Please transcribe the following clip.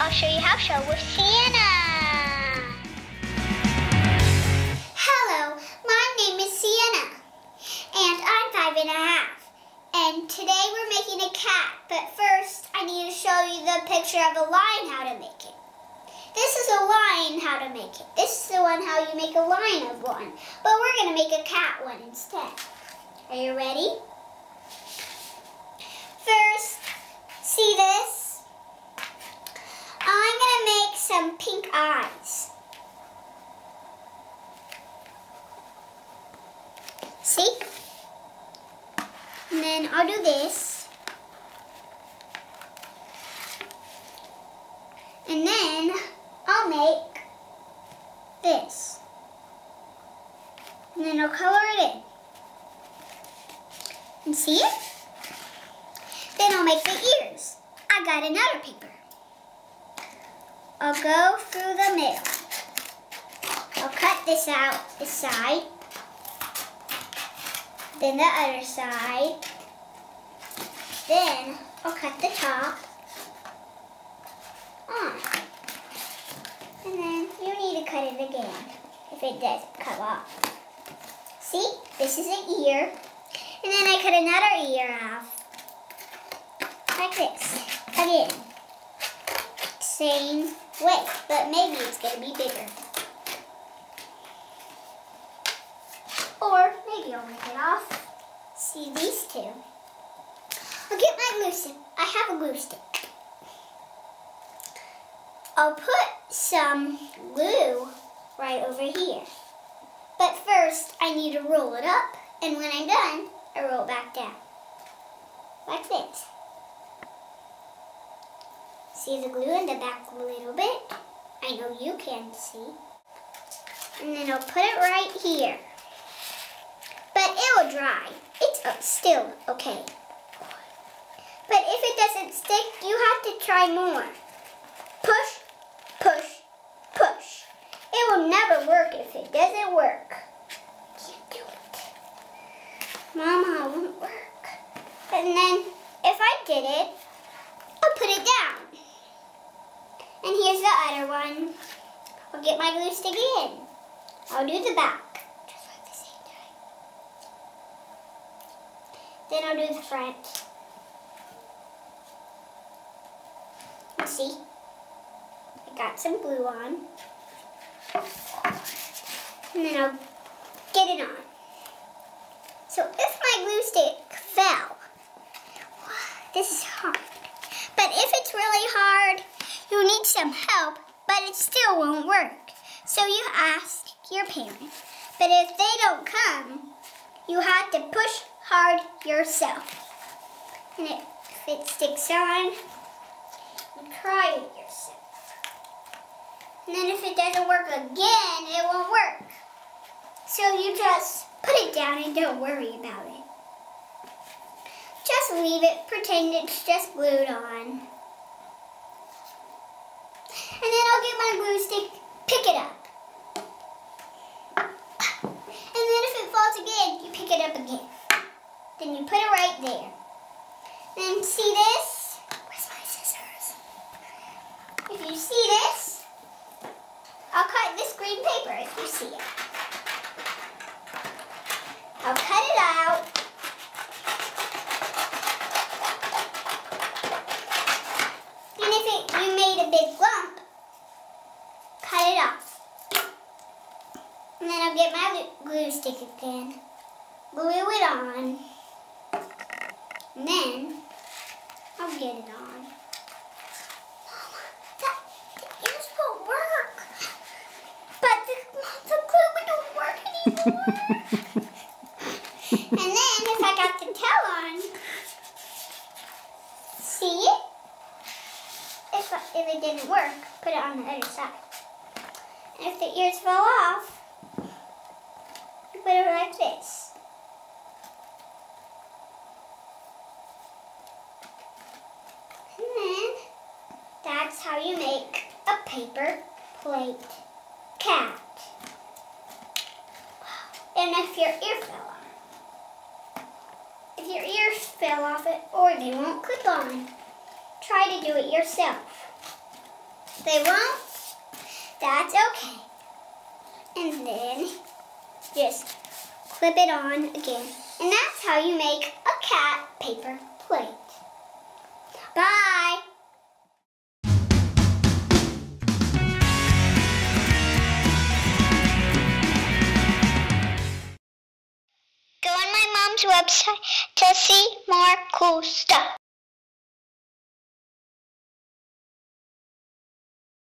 I'll show you how to sew with Sienna. Hello, my name is Sienna, and I'm 5½. And today we're making a cat, but first I need to show you the picture of a lion, how to make it. This is a lion, how to make it. This is the one how you make a lion of one, but we're going to make a cat one instead. Are you ready? First, see this? I'm going to make some pink eyes. See? And then I'll do this. And then I'll make this. And then I'll color it in. And see it? Then I'll make the ears. I got another paper. I'll go through the middle. I'll cut this out, this side. Then the other side. Then I'll cut the top on. And then you need to cut it again if it doesn't cut off. See, this is an ear. And then I cut another ear off. Like this. Again. Same way, but maybe it's going to be bigger. Or maybe I'll make it off. See these two. I'll get my glue stick. I have a glue stick. I'll put some glue right over here. But first, I need to roll it up. And when I'm done, I roll it back down. Like this. See the glue in the back a little bit? I know you can see. And then I'll put it right here. But it will dry. It's still okay. But if it doesn't stick, you have to try more. Push, push, push. It will never work if it doesn't work. Can't do it. Mama, it won't work. And then, if I did it, I'll put it down. And here's the other one. I'll get my glue stick in. I'll do the back. Just like the same time. Then I'll do the front. And see? I got some glue on. And then I'll get it on. So if my glue stick fell, this is hard. But if it's really hard, you need some help, but it still won't work. So you ask your parents. But if they don't come, you have to push hard yourself. And if it sticks on, you try it yourself. And then if it doesn't work again, it won't work. So you just put it down and don't worry about it. Just leave it, pretend it's just glued on. And then I'll get my glue stick, pick it up. And then if it falls again, you pick it up again. Then you put it right there. Then see this? Where's my scissors? If you see this, I'll cut this green paper if you see it. I'll cut it out. And if you made a big lump, cut it off. And then I'll get my glue stick again, glue it on, and then I'll get it on. Mama, the ears won't work. But the glue don't work anymore. And then if I got the tail on, see it? If it didn't work, put it on the other side. And if the ears fell off, you put it like this. And then that's how you make a paper plate cat. And if your ear fell off, if your ears fell off it, or they won't clip on, try to do it yourself. They won't? That's okay. And then just clip it on again. And that's how you make a cat paper plate. Bye! Go on my mom's website to see more cool stuff.